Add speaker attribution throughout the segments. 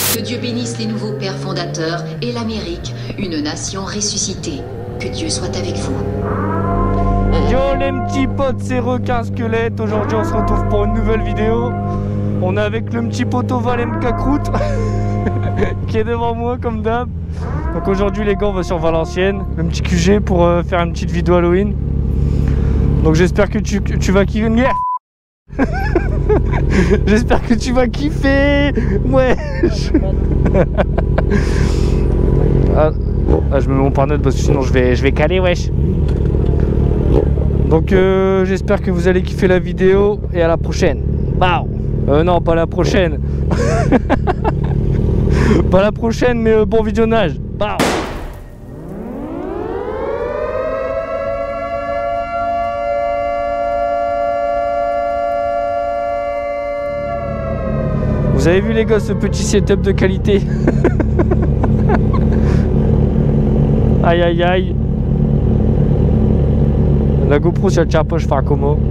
Speaker 1: Que Dieu bénisse les nouveaux pères fondateurs et l'Amérique, une nation ressuscitée. Que Dieu soit avec vous.
Speaker 2: Yo les petits potes, c'est Requin Squelette. Aujourd'hui on se retrouve pour une nouvelle vidéo. On est avec le petit poteau Valem Cacroute qui est devant moi comme d'hab. Donc aujourd'hui les gars on va sur Valenciennes, le petit QG pour faire une petite vidéo Halloween. Donc j'espère que tu vas kiffer. J'espère que tu vas kiffer. Ouais. Je me mets mon pare-neutre parce que sinon je vais caler, wesh. Donc j'espère que vous allez kiffer la vidéo et à la prochaine. Wow. Non, pas la prochaine. Pas la prochaine, mais bon visionnage. Wow. Vous avez vu les gars ce petit setup de qualité. Aïe aïe aïe. La GoPro si elle tient pas je fais un comment.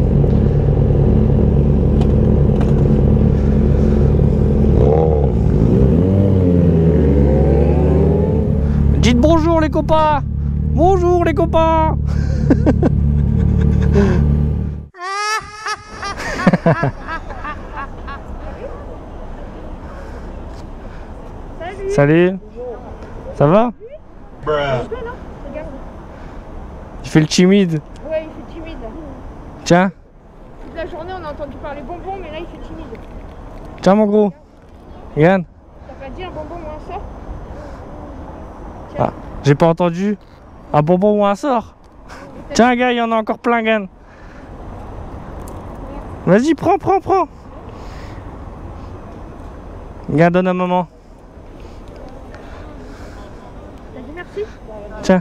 Speaker 2: Dites bonjour les copains. Bonjour les copains. Salut. Ça va? Il fait le timide.
Speaker 3: Ouais, il fait timide.
Speaker 2: Tiens.
Speaker 3: Toute la journée, on a entendu parler bonbon, mais là, il fait timide.
Speaker 2: Tiens, mon gros. Regarde.
Speaker 3: T'as pas dit un bonbon ou un sort?
Speaker 2: Ah, j'ai pas entendu. Un bonbon ou un sort? Tiens, gars, il y en a encore plein, gars. Vas-y, prends. Regarde, donne à maman.
Speaker 3: T'as dit merci?
Speaker 2: Tiens.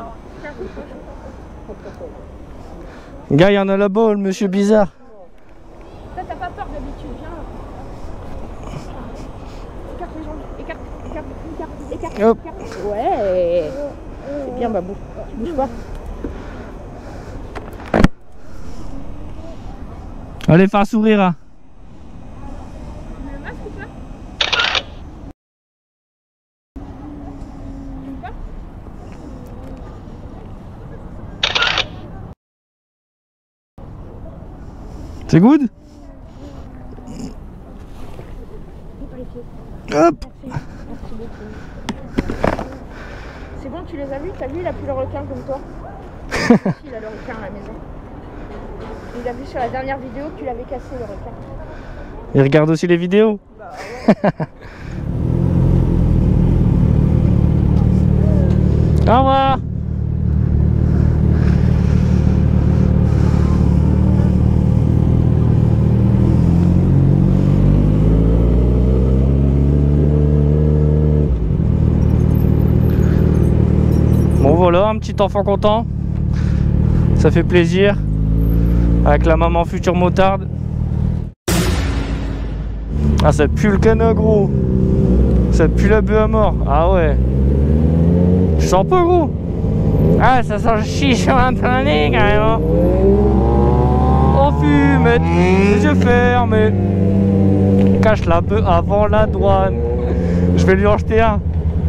Speaker 2: Gars, il y en a là-bas, le monsieur bizarre.
Speaker 3: Toi, t'as pas peur d'habitude, viens. Écarte les jambes, écarte.
Speaker 2: Hop.
Speaker 3: Ouais. C'est bien, babou. Bouge pas.
Speaker 2: Allez, fais un sourire, hein.
Speaker 3: Tu mets le masque ou pas?
Speaker 2: C'est good? Hop.
Speaker 3: Merci beaucoup. C'est bon, tu les as vus? T'as vu, il a plus le requin comme toi. Il a le requin à la maison. Il a vu sur la dernière vidéo que tu l'avais cassé le requin.
Speaker 2: Il regarde aussi les vidéos?
Speaker 3: Bah ouais.
Speaker 2: Au revoir. Bon voilà, un petit enfant content. Ça fait plaisir. Avec la maman future motarde. Ah, ça pue le canard, gros. Ça pue la bœuf à mort. Ah ouais. Je sens pas, gros. Ah, ça sent le chichon à plein nez, carrément. Oh, fumette, les yeux fermés. Cache la bœuf avant la douane. Je vais lui en jeter un.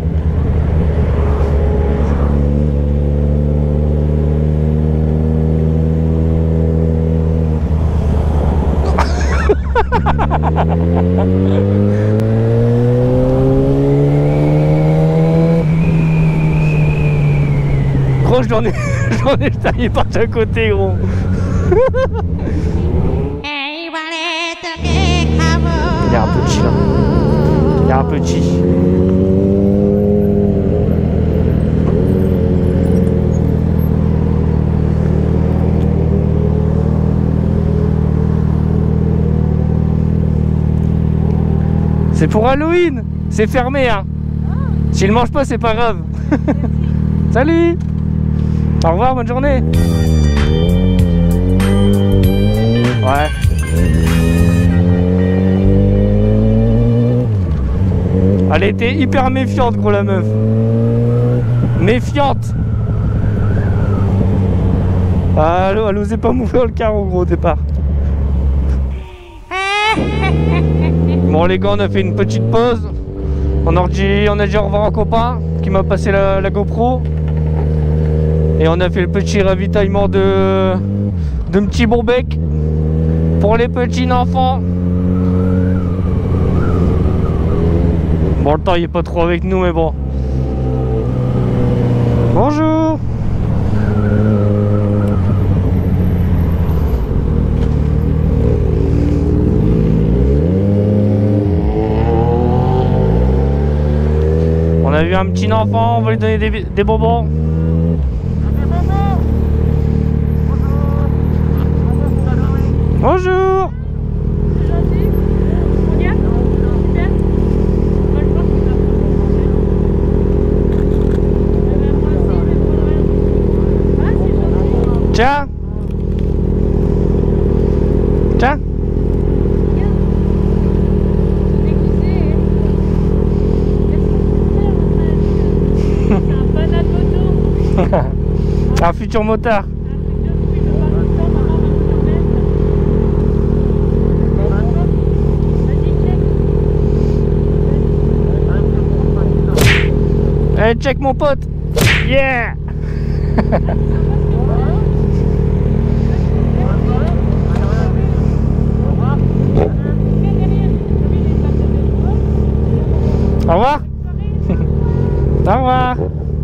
Speaker 2: Gros, j'en ai taillé par chaque côté, gros. Il y a un petit là. Il y a un petit. C'est pour Halloween. C'est fermé, hein. S'il mange pas, c'est pas grave. Salut. Au revoir, bonne journée. Ouais. Elle était hyper méfiante, gros, la meuf. Méfiante. Ah, elle osait pas m'ouvrir le carreau, gros, au départ. Bon, les gars, on a fait une petite pause. On a dit au revoir à un copain qui m'a passé la GoPro. Et on a fait le petit ravitaillement de petits bourbecs pour les petits enfants. Bon, le temps il est pas trop avec nous, mais bon. Bonjour. On a vu un petit enfant, on va lui donner des bonbons. Bonjour.
Speaker 3: C'est gentil. Regarde. Super. Moi, je pense que ça peut moi aussi, je vais prendre un. Ah, c'est gentil.
Speaker 2: Tiens. Tiens.
Speaker 3: Regarde. Déguisé. C'est un panatoto.
Speaker 2: Un futur motard. Allez, check mon pote. Yeah. Au revoir. Au revoir.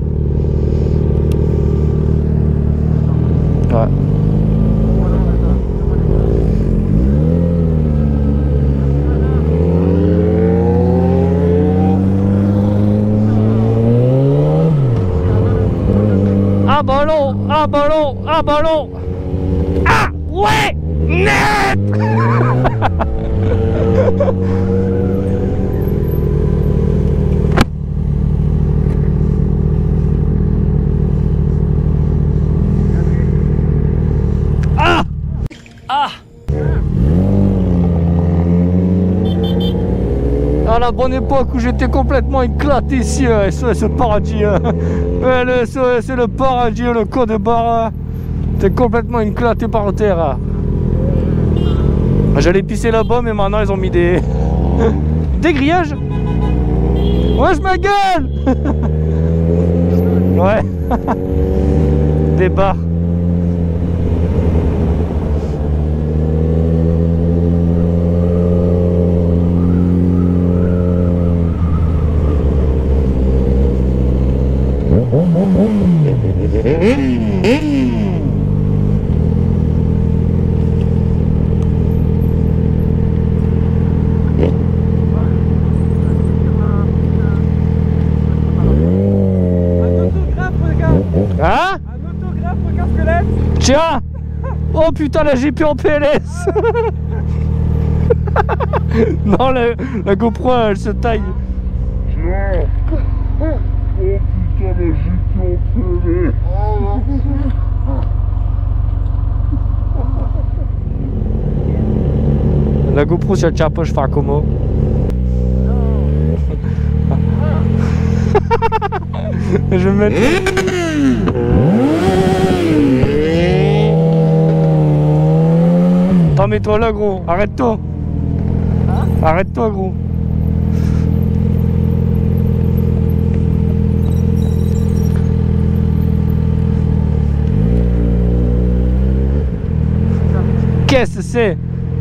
Speaker 2: Ouais. Un ballon, un ballon, un ballon. Ah ouais, net. Ah ah. À la bonne époque où j'étais complètement éclaté ici, SOS le paradis. Ouais, le SOS c'est le paradis, le code de barre. T'es complètement éclaté par terre. J'allais pisser là-bas, mais maintenant ils ont mis des grillages. Wesh ma gueule. Ouais. Des barres. Hein?
Speaker 4: Un autographe, regarde squelette.
Speaker 2: Tiens. Oh putain, la GP en PLS. Non, la GoPro elle se taille.
Speaker 5: Tiens. Oh putain, la GP en PLS.
Speaker 2: La GoPro si elle tient pas, je fais un comment. Je vais me mettre. Attends, mets-toi là, gros. Arrête-toi. Arrête-toi, gros. Qu'est-ce que c'est?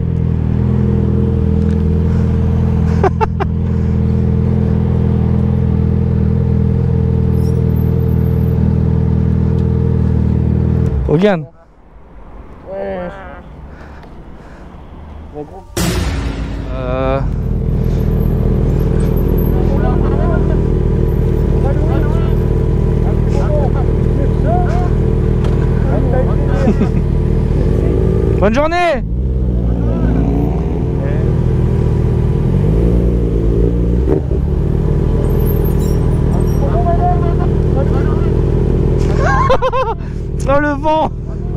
Speaker 2: Regarde.
Speaker 4: Ouais.
Speaker 2: Bonne journée. Oh le vent.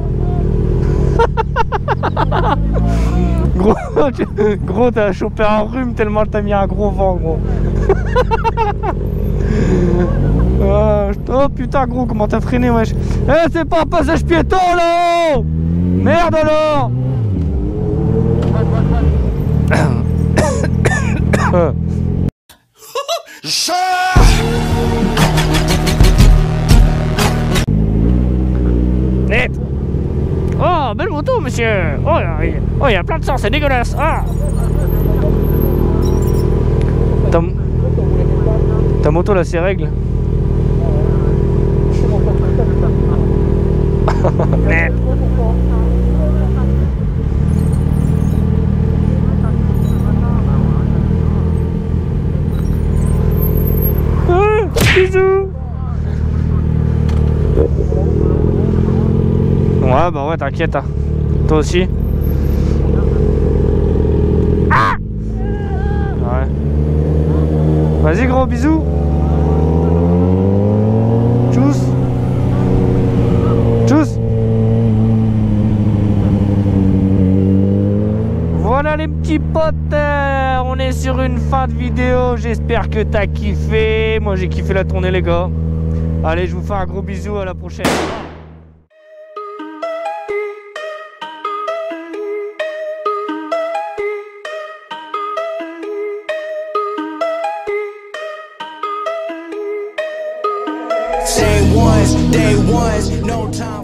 Speaker 2: Gros, t'as chopé un rhume tellement t'as mis un gros vent, gros. Oh putain, gros, comment t'as freiné, wesh. Eh, c'est pas un passage piéton là-haut. Merde alors. Net. Oh, belle moto, monsieur. Oh, il y a plein de sang, c'est dégueulasse. Ah. Ta moto là, c'est règle. Net. Bisous. Ouais, bah ouais, t'inquiète. Hein. Toi aussi. Ah ouais. Vas-y, gros, bisous. Tchuss. Tchuss. Voilà les petits potes, on est sur une fin de vidéo. J'espère que t'as kiffé. Moi j'ai kiffé la tournée les gars. Allez, je vous fais un gros bisou, à la prochaine.
Speaker 6: Day ones, no time.